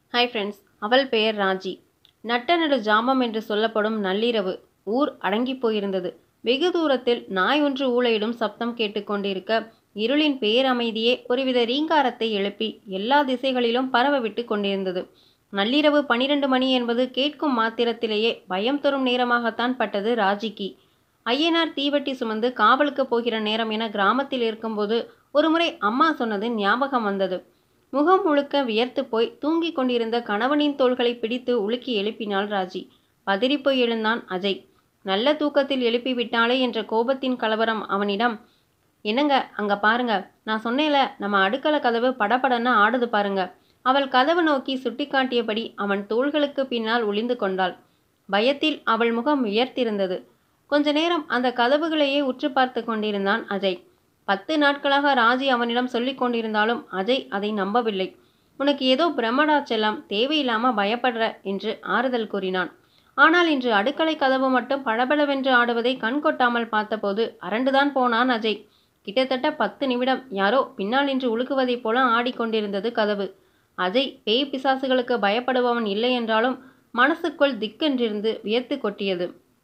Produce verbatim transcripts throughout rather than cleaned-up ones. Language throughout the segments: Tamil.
ஹாய் ஃப்ரெண்ட்ஸ், அவள் பெயர் ராஜி. நட்ட நடு ஜாமம் என்று சொல்லப்படும் நள்ளிரவு. ஊர் அடங்கி போயிருந்தது. வெகு தூரத்தில் நாய் ஒன்று ஊளையிடும் சப்தம் கேட்டுக்கொண்டிருக்க, இருளின் பேரமைதியே ஒருவித ரீங்காரத்தை எழுப்பி எல்லா திசைகளிலும் பரவ விட்டு கொண்டிருந்தது. நள்ளிரவு பனிரெண்டு மணி என்பது கேட்கும் மாத்திரத்திலேயே பயம் தரும் நேரமாகத்தான் பட்டது ராஜிக்கு. ஐயனார் தீவட்டி சுமந்து காவலுக்கு போகிற நேரம் என கிராமத்தில் இருக்கும்போது ஒருமுறை அம்மா சொன்னது ஞாபகம் வந்தது. முகம் முழுக்க வியர்த்து போய் தூங்கிக் கொண்டிருந்த கணவனின் தோள்களை பிடித்து உலுக்கி எழுப்பினாள் ராஜி. பதறிப்போய் எழுந்தான் அஜய். நல்ல தூக்கத்தில் எழுப்பி விட்டாளே என்ற கோபத்தின் கலவரம் அவனிடம். என்னங்க, அங்க பாருங்க, நான் சொன்னேல, நம்ம அடுக்கள கதவு படபடன்னு ஆடுது பாருங்க. அவள் கதவு நோக்கி சுட்டிக்காட்டியபடி அவன் தோள்களுக்கு பின்னால் ஒளிந்து கொண்டாள். பயத்தில் அவள் முகம் உயர்த்திருந்தது. கொஞ்ச நேரம் அந்த கதவுகளையே உற்று பார்த்து கொண்டிருந்தான் அஜய். பத்து நாட்களாக ராஜி அவனிடம் சொல்லி கொண்டிருந்தாலும் அஜய் அதை நம்பவில்லை. உனக்கு ஏதோ பிரமடா செல்லம், தேவையில்லாம பயப்படுற என்று ஆறுதல் கூறினான். ஆனால் இன்று அடுக்களை கதவு மட்டும் பளபளவென்று ஆடுவதை கண் கொட்டாமல் பார்த்தபோது அரண்டுதான் போனான் அஜய். கிட்டத்தட்ட பத்து நிமிடம் யாரோ பின்னால் நின்று உலுக்குவதைப் போல ஆடிக்கொண்டிருந்தது கதவு. அஜய் பேய் பிசாசுகளுக்கு பயப்படுபவன் இல்லை என்றாலும் மனசுக்குள் திக்கென்றிருந்து வியர்த்து கொட்டியது.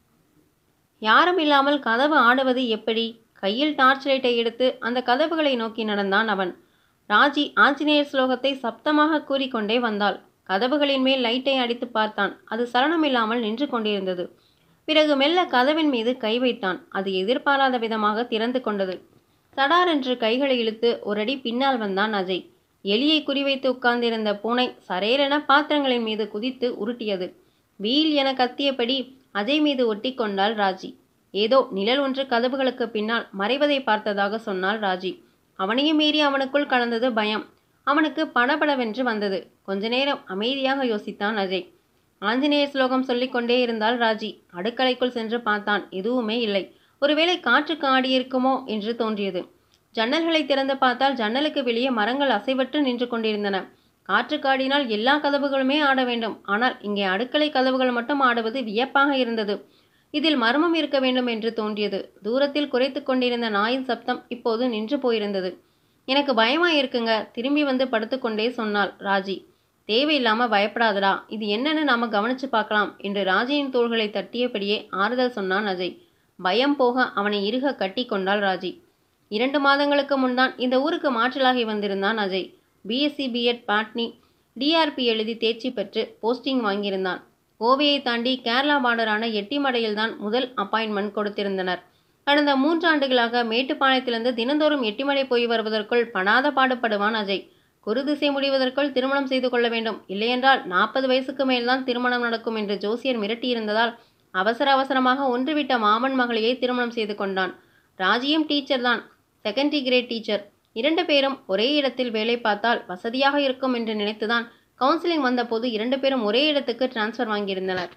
யாரும் இல்லாமல் கதவு ஆடுவது எப்படி? கையில் டார்ச் லைட்டை எடுத்து அந்த கதவுகளை நோக்கி நடந்தான் அவன். ராஜி ஆஞ்சநேயர் ஸ்லோகத்தை சப்தமாக கூறிக்கொண்டே வந்தாள். கதவுகளின் மேல் லைட்டை அடித்து பார்த்தான். அது சலனமில்லாமல் நின்று கொண்டிருந்தது. பிறகு மெல்ல கதவின் மீது கை வைத்தான். அது எதிர்பாராத விதமாக திறந்து கொண்டது. சடாரென்று கைகளை இழுத்து ஒரு அடி பின்னால் வந்தான் அஜய். எலியை குறிவைத்து உட்கார்ந்திருந்த பூனை சரேரென பாத்திரங்களின் மீது குதித்து உருட்டியது. வீல் என கத்தியபடி அஜய் மீது ஒட்டி கொண்டாள் ராஜி. ஏதோ நிழல் ஒன்று கதவுகளுக்கு பின்னால் மறைவதை பார்த்ததாக சொன்னாள் ராஜி. அவனையும் மீறி அவனுக்குள் கலந்தது பயம். அவனுக்கு படபடவென்று வந்தது. கொஞ்ச நேரம் அமைதியாக யோசித்தான் அஜய். ஆஞ்சநேயர் ஸ்லோகம் சொல்லிக்கொண்டே இருந்தாள் ராஜி. அடுக்கலைக்குள் சென்று பார்த்தான். எதுவுமே இல்லை. ஒருவேளை காற்றுக்கு ஆடியிருக்குமோ என்று தோன்றியது. ஜன்னல்களை திறந்து பார்த்தால் ஜன்னலுக்கு வெளியே மரங்கள் அசைவற்று நின்று கொண்டிருந்தன. காற்று காடினால் எல்லா கதவுகளுமே ஆட வேண்டும். ஆனால் இங்கே அடுக்களை கதவுகள் மட்டும் ஆடுவது வியப்பாக இருந்தது. இதில் மர்மம் இருக்க வேண்டும் என்று தோன்றியது. தூரத்தில் குறைத்து கொண்டிருந்த நாயின் சப்தம் இப்போது நின்று போயிருந்தது. எனக்கு பயமா இருக்குங்க, திரும்பி வந்து படுத்துக்கொண்டே சொன்னாள் ராஜி. தேவையில்லாம பயப்படாதடா, இது என்னன்னு நாம கவனிச்சு பார்க்கலாம் என்று ராஜியின் தோள்களை தட்டியபடியே ஆறுதல் சொன்னான் அஜய். பயம் போக அவனை இறுக கட்டி கொண்டாள் ராஜி. இரண்டு மாதங்களுக்கு முன்தான் இந்த ஊருக்கு மாற்றலாகி வந்திருந்தான் Ajay. BSc BEd botany TRB எழுதி தேர்ச்சி பெற்று போஸ்டிங் வாங்கியிருந்தான். கோவையை தாண்டி கேரளா பார்டரான எட்டிமடையில்தான் முதல் அப்பாயின்மெண்ட் கொடுத்திருந்தனர். கடந்த மூன்றாண்டுகளாக மேட்டுப்பாளையத்திலிருந்து தினந்தோறும் எட்டிமடை போய் வருவதற்குள் படாத பாடுபடுவான் அஜய். குரு திசை முடிவதற்குள் திருமணம் செய்து கொள்ள வேண்டும், இல்லையென்றால் நாற்பது வயசுக்கு மேல்தான் திருமணம் நடக்கும் என்று ஜோசியர் மிரட்டியிருந்ததால் அவசர அவசரமாக ஒன்றுவிட்ட மாமன் மகளையே திருமணம் செய்து கொண்டான். ராஜியும் டீச்சர் தான், செகண்டரி கிரேட் டீச்சர். இரண்டு பேரும் ஒரே இடத்தில் வேலை பார்த்தால் வசதியாக இருக்கும் என்று நினைத்துதான் கவுன்சிலிங் வந்தபோது இரண்டு பேரும் ஒரே இடத்துக்கு டிரான்ஸ்ஃபர் வாங்கியிருந்தனர்.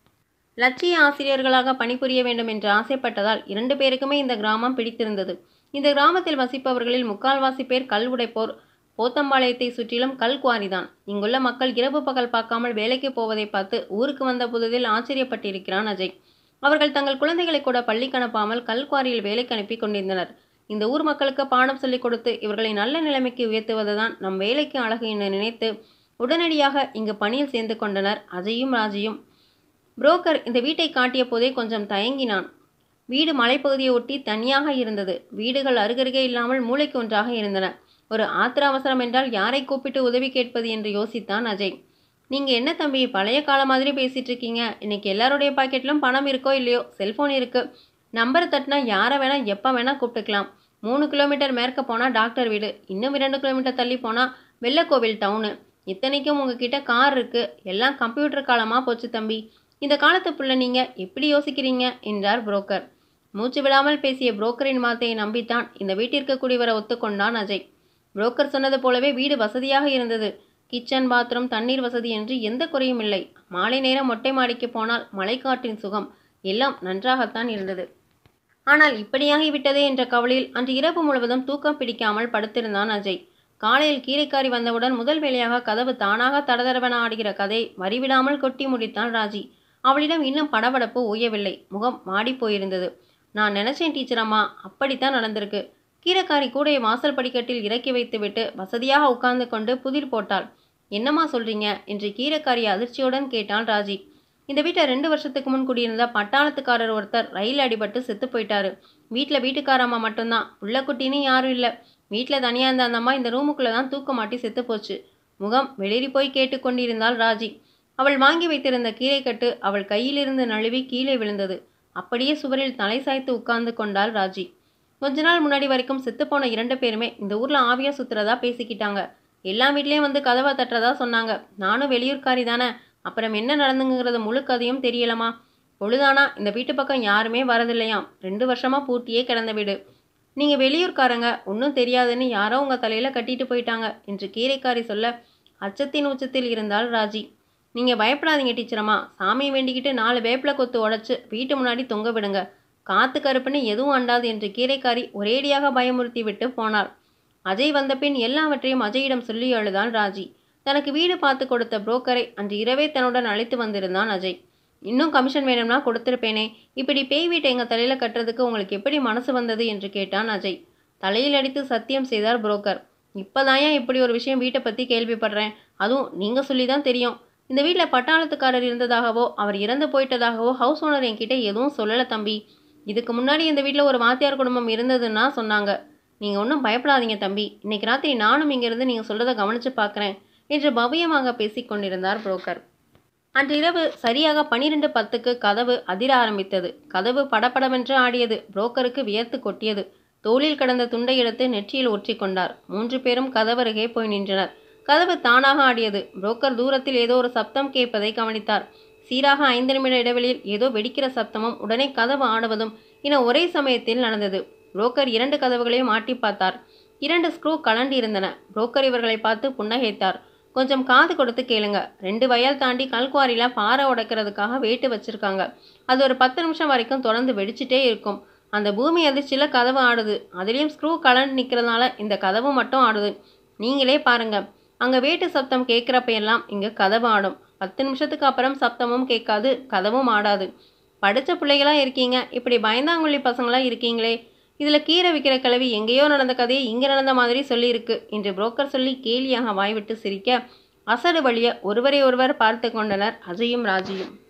லட்சிய ஆசிரியர்களாக பணிபுரிய வேண்டும் என்று ஆசைப்பட்டதால் இரண்டு பேருக்குமே இந்த கிராமம் பிடித்திருந்தது. இந்த கிராமத்தில் வசிப்பவர்களில் முக்கால்வாசி பேர் கல் உடைப்போர். போத்தம்பாளையத்தை சுற்றிலும் கல் குவாரிதான். இங்குள்ள மக்கள் இரவு பகல் பார்க்காமல் வேலைக்கு போவதை பார்த்து ஊருக்கு வந்த புதிதில் ஆச்சரியப்பட்டிருக்கிறான் அஜய். அவர்கள் தங்கள் குழந்தைகளை கூட பள்ளிக்கு அனுப்பாமல் கல் குவாரியில் வேலைக்கு அனுப்பி கொண்டிருந்தனர். இந்த ஊர் மக்களுக்கு பாடம் சொல்லிக் கொடுத்து இவர்களை நல்ல நிலைமைக்கு உயர்த்துவதுதான் நம் வேலைக்கு அழகு என நினைத்து உடனடியாக இங்கு பணியில் சேர்ந்து கொண்டனர் அஜயும் ராஜியும். புரோக்கர் இந்த வீட்டை காட்டிய போதே கொஞ்சம் தயங்கினான். வீடு மலைப்பகுதியை ஒட்டி தனியாக இருந்தது. வீடுகள் அருகருகே இல்லாமல் மூளைக்கு ஒன்றாக இருந்தன. ஒரு ஆத்திர அவசரம் என்றால் யாரை கூப்பிட்டு உதவி கேட்பது என்று யோசித்தான் அஜய். நீங்க என்ன தம்பி, பழைய காலம் மாதிரி பேசிட்டு இருக்கீங்க? இன்னைக்கு எல்லாருடைய பாக்கெட்லும் பணம் இருக்கோ இல்லையோ, செல்போன் இருக்கு. நம்பர் தட்டினா யாரை வேணா எப்போ வேணா கூப்பிட்டுக்கலாம். மூணு கிலோமீட்டர் மேற்க போனால் டாக்டர் வீடு, இன்னும் இரண்டு கிலோமீட்டர் தள்ளி போனால் வெள்ளக்கோவில் டவுனு. இத்தனைக்கும் உங்ககிட்ட கார் இருக்கு. எல்லாம் கம்ப்யூட்டர் காலமாக போச்சு தம்பி. இந்த காலத்து புள்ள நீங்க எப்படி யோசிக்கிறீங்க என்றார் புரோக்கர். மூச்சு விடாமல் பேசிய புரோக்கரின் வார்த்தையை நம்பித்தான் இந்த வீட்டிற்கு குடிவர ஒத்துக்கொண்டான் அஜய். புரோக்கர் சொன்னது போலவே வீடு வசதியாக இருந்தது. கிச்சன், பாத்ரூம், தண்ணீர் வசதி என்று எந்த குறையும் இல்லை. மாலை நேரம் மொட்டை மாடிக்கு போனால் மலைக்காற்றின் சுகம் எல்லாம் நன்றாகத்தான் இருந்தது. ஆனால் இப்படியாகிவிட்டதே என்ற கவலையில் அன்று இரவு முழுவதும் தூக்கம் பிடிக்காமல் படுத்திருந்தான் அஜய். காலையில் கீரைக்காரி வந்தவுடன் முதல் வேளையாக கதவு தானாக தடதடவென ஆடுகிற கதை வரிவிடாமல் கொட்டி முடித்தான் ராஜி. அவளிடம் இன்னும் படபடப்பு ஓயவில்லை. முகம் மாடி போயிருந்தது. நான் நினைச்சேன் டீச்சர் அம்மா, அப்படித்தான் நடந்திருக்கு. கீரைக்காரி கூடைய வாசல் படிக்கட்டில் இறக்கி வைத்துவிட்டு வசதியாக உட்கார்ந்து கொண்டு புதிர் போட்டாள். என்னம்மா சொல்றீங்க என்று கீரைக்காரி அதிர்ச்சியுடன் கேட்டாள் ராஜி. இந்த வீட்டை ரெண்டு வருஷத்துக்கு முன் குடியிருந்த பட்டாளத்துக்காரர் ஒருத்தர் ரயில் அடிபட்டு செத்து போயிட்டாரு. வீட்டில் வீட்டுக்காரம்மா மட்டும்தான், உள்ள குட்டின்னு யாரும் இல்லை. வீட்டில் தனியாக இருந்த அந்த அம்மா இந்த ரூமுக்குள்ளே தான் தூக்க மாட்டி செத்து போச்சு. முகம் வெளிரி போய் கேட்டுக்கொண்டிருந்தாள் ராஜி. அவள் வாங்கி வைத்திருந்த கீரைக்கட்டு அவள் கையிலிருந்து நழுவி கீழே விழுந்தது. அப்படியே சுவரில் தலை சாய்த்து உட்கார்ந்து கொண்டாள் ராஜி. கொஞ்ச நாள் முன்னாடி வரைக்கும் செத்துப்போன இரண்டு பேருமே இந்த ஊரில் ஆவியா சுத்துறதா பேசிக்கிட்டாங்க. எல்லா வீட்லேயும் வந்து கதவை தட்டுறதா சொன்னாங்க. நானும் வெளியூர்காரி தானே, அப்புறம் என்ன நடந்துங்கிறது முழு கதையும் தெரியலமா. பொழுதானா இந்த வீட்டு பக்கம் யாருமே வரதில்லையாம். ரெண்டு வருஷமா பூட்டியே கிடந்த வீடு. நீங்கள் வெளியூர்காரங்க, ஒன்றும் தெரியாதுன்னு யாரோ உங்கள் தலையில் கட்டிட்டு போயிட்டாங்க என்று கீரைக்காரி சொல்ல அச்சத்தின் உச்சத்தில் இருந்தாள் ராஜி. நீங்கள் பயப்படாதீங்க டீச்சரம்மா, சாமியை வேண்டிக்கிட்டு நாலு வேப்பில கொத்து உடைச்சு வீட்டு முன்னாடி தொங்க விடுங்க, காத்து கருப்புன்னு எதுவும் அண்டாது என்று கீரைக்காரி ஒரேடியாக பயமுறுத்தி விட்டு போனாள். அஜய் வந்த பின் எல்லாவற்றையும் அஜயிடம் சொல்லி அழுதாள் ராஜி. தனக்கு வீடு பார்த்து கொடுத்த புரோக்கரை அன்று இரவே தன்னுடன் அழைத்து வந்திருந்தான் அஜய். இன்னும் கமிஷன் வேணும்னா கொடுத்துருப்பேனே, இப்படி பேய் வீட்டை எங்கள் தலையில் கட்டுறதுக்கு உங்களுக்கு எப்படி மனசு வந்தது என்று கேட்டான் அஜய். தலையில் அடித்து சத்தியம் செய்தார் புரோக்கர். இப்போதான் ஏன் இப்படி ஒரு விஷயம் வீட்டை பற்றி கேள்விப்படுறேன், அதுவும் நீங்கள் சொல்லி தான் தெரியும். இந்த வீட்டில் பட்டாளத்துக்காரர் இருந்ததாகவோ அவர் இறந்து போயிட்டதாகவோ ஹவுஸ் ஓனர் என்கிட்ட எதுவும் சொல்லலை தம்பி. இதுக்கு முன்னாடி இந்த வீட்டில் ஒரு வாத்தியார் குடும்பம் இருந்ததுன்னா சொன்னாங்க. நீங்கள் ஒன்றும் பயப்படாதீங்க தம்பி, இன்னைக்கு ராத்திரி நானும் இங்கிருந்து நீங்கள் சொல்கிறத கவனித்து பார்க்குறேன் என்று பவ்யமாக பேசி கொண்டிருந்தார் புரோக்கர். அன்று இரவு சரியாக பனிரெண்டு பத்துக்கு கதவு அதிர ஆரம்பித்தது. கதவு படபடவென்று ஆடியது. புரோக்கருக்கு வியர்த்து கொட்டியது. தோளில் கடந்த துண்டை எடுத்து நெற்றியில் ஒற்றி கொண்டார். மூன்று பேரும் கதவருகே போய் நின்றனர். கதவு தானாக ஆடியது. புரோக்கர் தூரத்தில் ஏதோ ஒரு சப்தம் கேட்பதை கவனித்தார். சீராக ஐந்து நிமிட இடைவெளியில் ஏதோ வெடிக்கிற சப்தமும் உடனே கதவு ஆடுவதும் என ஒரே சமயத்தில் நடந்தது. புரோக்கர் இரண்டு கதவுகளையும் ஆட்டி பார்த்தார். இரண்டு ஸ்க்ரூ கலண்டி இருந்தன. புரோக்கர் இவர்களை பார்த்து புன்னகைத்தார். கொஞ்சம் காது கொடுத்து கேளுங்க, ரெண்டு வயல் தாண்டி கல்குவாரியில் பாறை உடைக்கிறதுக்காக வேட்டு வச்சிருக்காங்க. அது ஒரு பத்து நிமிஷம் வரைக்கும் தொடர்ந்து வெடிச்சிட்டே இருக்கும். அந்த பூமி அதிர்ச்சியில் கதவு ஆடுது. அதுலேயும் ஸ்க்ரூ கலண்டு நிற்கிறதுனால இந்த கதவு மட்டும் ஆடுது. நீங்களே பாருங்க, அங்கே வேட்டு சப்தம் கேட்குறப்ப எல்லாம் இங்கே கதவு ஆடும். பத்து நிமிஷத்துக்கு அப்புறம் சப்தமும் கேட்காது, கதவும் ஆடாது. படித்த பிள்ளைகளாக இருக்கீங்க, இப்படி பயந்தாங்குள்ளி பசங்களாக இருக்கீங்களே. இதில் கீரை விற்கிற கிழவி எங்கேயோ நடந்த கதையை இங்கே நடந்த மாதிரி சொல்லியிருக்கு என்று புரோக்கர் சொல்லி கேலியாக வாய்விட்டு சிரிக்க அசடு வழிய ஒருவரை ஒருவர் பார்த்து கொண்டனர் அஜயும் ராஜியும்.